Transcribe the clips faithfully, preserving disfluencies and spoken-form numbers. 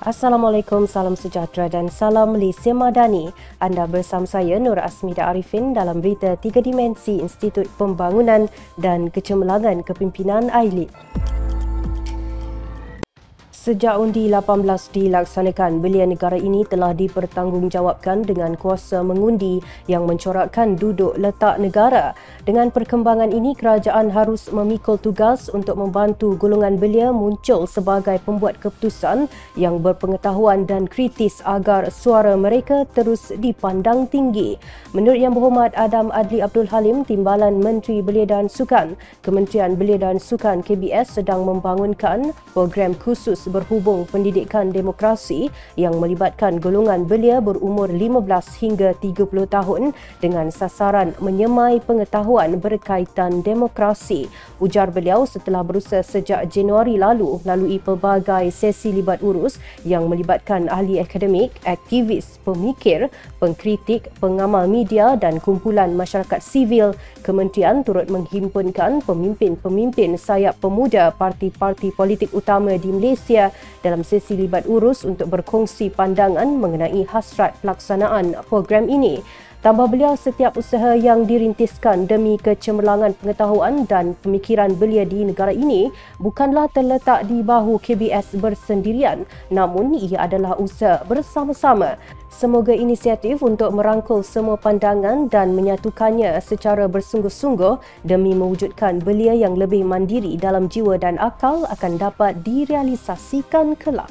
Assalamualaikum, salam sejahtera dan salam Malaysia Madani. Anda bersama saya Nur Asmida Arifin dalam berita tiga dimensi Institut Pembangunan dan Kecemerlangan Kepimpinan I L I T. Sejak undi lapan belas dilaksanakan, belia negara ini telah dipertanggungjawabkan dengan kuasa mengundi yang mencorakkan duduk letak negara. Dengan perkembangan ini, kerajaan harus memikul tugas untuk membantu golongan belia muncul sebagai pembuat keputusan yang berpengetahuan dan kritis agar suara mereka terus dipandang tinggi. Menurut Yang Berhormat Adam Adli Abdul Halim, Timbalan Menteri Belia dan Sukan, Kementerian Belia dan Sukan K B S sedang membangunkan program khusus berhubung pendidikan demokrasi yang melibatkan golongan belia berumur lima belas hingga tiga puluh tahun dengan sasaran menyemai pengetahuan berkaitan demokrasi. Ujar beliau setelah berusaha sejak Januari lalu melalui pelbagai sesi libat urus yang melibatkan ahli akademik, aktivis, pemikir, pengkritik, pengamal media dan kumpulan masyarakat sivil, kementerian turut menghimpunkan pemimpin-pemimpin sayap pemuda parti-parti politik utama di Malaysia dalam sesi libat urus untuk berkongsi pandangan mengenai hasrat pelaksanaan program ini. Tambah beliau, setiap usaha yang dirintiskan demi kecemerlangan pengetahuan dan pemikiran belia di negara ini bukanlah terletak di bahu K B S bersendirian, namun ia adalah usaha bersama-sama. Semoga inisiatif untuk merangkul semua pandangan dan menyatukannya secara bersungguh-sungguh demi mewujudkan belia yang lebih mandiri dalam jiwa dan akal akan dapat direalisasikan kelak.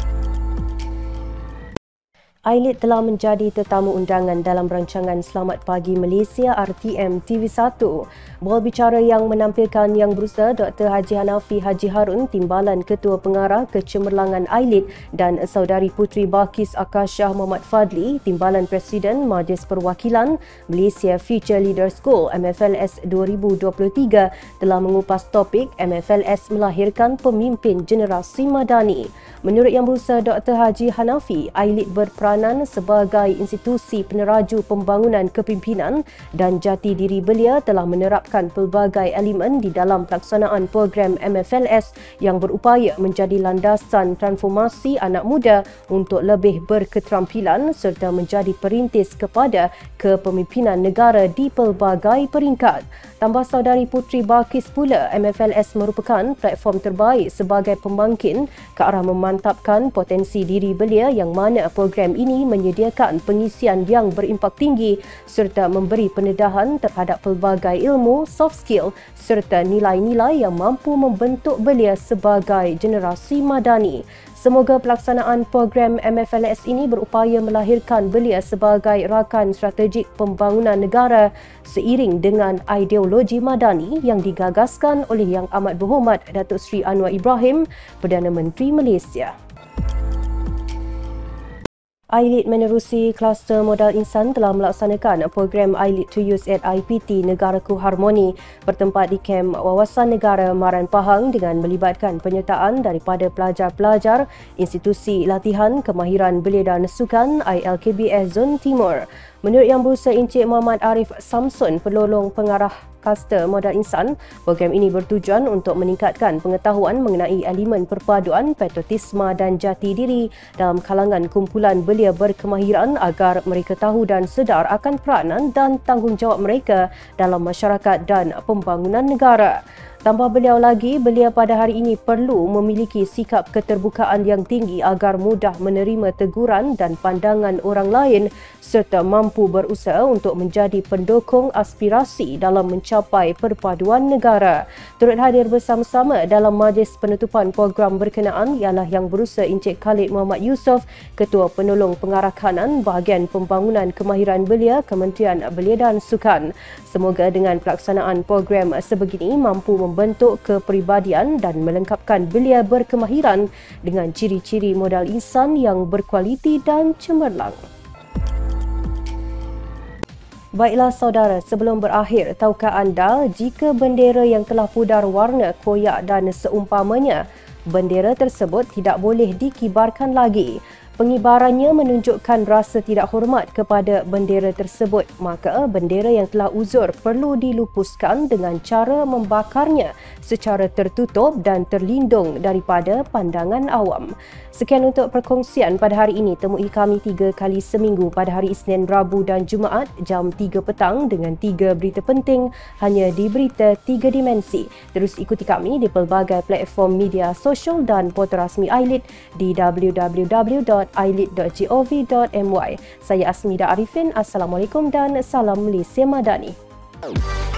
I L I T telah menjadi tetamu undangan dalam rancangan Selamat Pagi Malaysia R T M T V satu. Bual bicara yang menampilkan Yang Berusaha Doktor Haji Hanafi Haji Harun, Timbalan Ketua Pengarah Kecemerlangan I L I T dan Saudari Puteri Balkis Akashah Muhammad Fadli, Timbalan Presiden Majlis Perwakilan Malaysia Future Leader School M F L S dua ribu dua puluh tiga telah mengupas topik M F L S melahirkan pemimpin generasi madani. Menurut Yang Berusaha Doktor Haji Hanafi, I L I T berperanan sebagai institusi peneraju pembangunan kepimpinan dan jati diri belia telah menerapkan pelbagai elemen di dalam pelaksanaan program M F L S yang berupaya menjadi landasan transformasi anak muda untuk lebih berketerampilan serta menjadi perintis kepada kepemimpinan negara di pelbagai peringkat. Tambah Saudari Puteri Balkis pula, M F L S merupakan platform terbaik sebagai pembangkit ke arah memantapkan potensi diri belia yang mana program ini menyediakan pengisian yang berimpak tinggi serta memberi pendedahan terhadap pelbagai ilmu, soft skill serta nilai-nilai yang mampu membentuk belia sebagai generasi madani. Semoga pelaksanaan program M F L S ini berupaya melahirkan belia sebagai rakan strategik pembangunan negara seiring dengan ideologi madani yang digagaskan oleh Yang Amat Berhormat Datuk Seri Anwar Ibrahim, Perdana Menteri Malaysia. I L I T menerusi kluster modal insan telah melaksanakan program I L I T to Use at I P T Negaraku Harmoni bertempat di Kem Wawasan Negara Maran Pahang dengan melibatkan penyertaan daripada pelajar-pelajar Institusi Latihan Kemahiran Belia dan Sukan I L K B S Zon Timur. Menurut Yang Berusaha Encik Muhammad Arif Samson, Penolong Pengarah Kluster Modal Insan, program ini bertujuan untuk meningkatkan pengetahuan mengenai elemen perpaduan, patriotisme dan jati diri dalam kalangan kumpulan belia berkemahiran agar mereka tahu dan sedar akan peranan dan tanggungjawab mereka dalam masyarakat dan pembangunan negara. Tambah beliau lagi, belia pada hari ini perlu memiliki sikap keterbukaan yang tinggi agar mudah menerima teguran dan pandangan orang lain serta mampu berusaha untuk menjadi pendukung aspirasi dalam mencapai perpaduan negara. Turut hadir bersama-sama dalam majlis penutupan program berkenaan ialah Yang Berusaha Encik Khalid Muhammad Yusof, Ketua Penolong Pengarah Kanan Bahagian Pembangunan Kemahiran Belia Kementerian Belia dan Sukan. Semoga dengan pelaksanaan program sebegini mampu membentuk kepribadian dan melengkapkan belia berkemahiran dengan ciri-ciri modal insan yang berkualiti dan cemerlang. Baiklah saudara, sebelum berakhir, tahukah anda jika bendera yang telah pudar warna, koyak dan seumpamanya, bendera tersebut tidak boleh dikibarkan lagi. pengibarannya menunjukkan rasa tidak hormat kepada bendera tersebut, maka bendera yang telah uzur perlu dilupuskan dengan cara membakarnya secara tertutup dan terlindung daripada pandangan awam. Sekian untuk perkongsian pada hari ini. Temui kami tiga kali seminggu pada hari Isnin, Rabu dan Jumaat jam tiga petang dengan tiga berita penting hanya di Berita Tiga Dimensi. Terus ikuti kami di pelbagai platform media sosial dan portal rasmi I L I T di w w w dot i l i t dot gov dot my. Saya Asmida Arifin. Assalamualaikum dan salam Malaysia Madani.